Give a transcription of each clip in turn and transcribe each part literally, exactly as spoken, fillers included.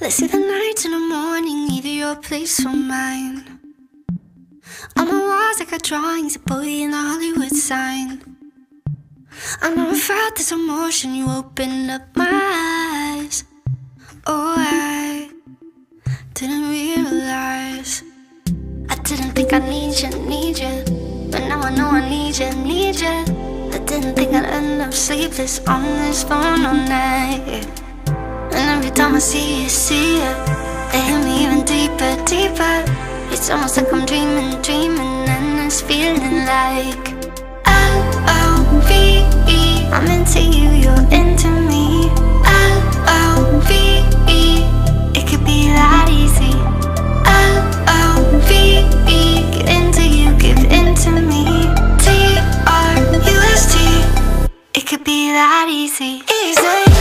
Let's see the nights in the morning, either your place or mine. On my walls I got drawings of Bowie and a Hollywood sign. I never felt this emotion, you opened up my eyes. Oh, I didn't realize. I didn't think I need you, need you, but now I know I need you, need you. I didn't think I'd end up sleepless on this phone all night. And every time I see you, see you, they hit me even deeper, deeper. It's almost like I'm dreaming, dreaming, and it's feeling like L O V E. I'm into you, you're into me. L O V E. It could be that easy. L O V E. Get into you, give into me. T R U S T. It could be that easy. Easy.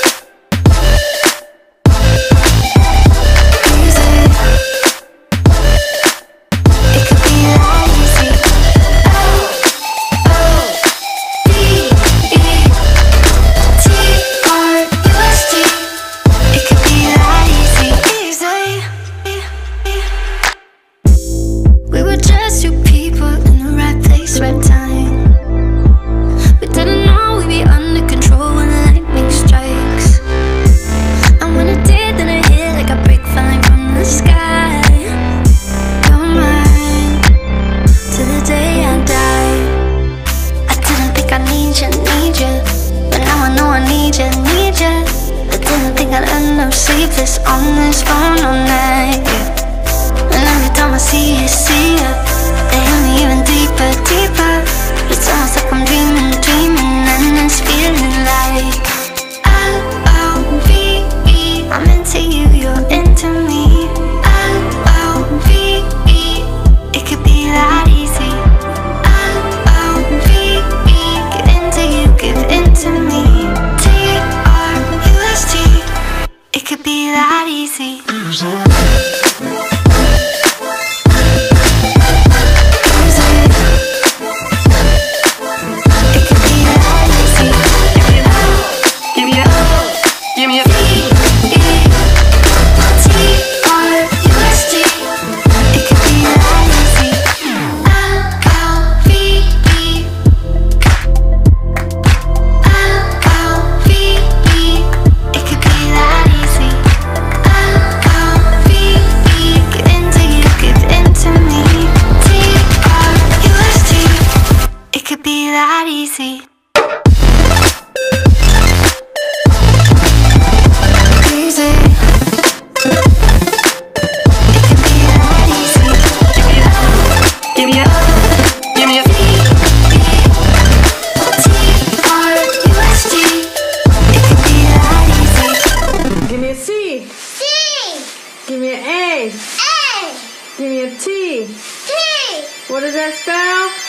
Sleepless on this phone all night, yeah. And every time I see you, see you, they hit me even deeper, deeper. It's almost like I'm dreaming, dreaming, and it's feeling like L O V E. I'm into you, you're into me. L O V E. It could be that easy. L O V E. Get into you, give into me. T R U S T. It could be that easy. That easy. Easy. It could be that easy. Give me a, give me a T R U S T. It could be that easy. Give me a C. C. Give me an A. A. Give me a T. T. What does that spell?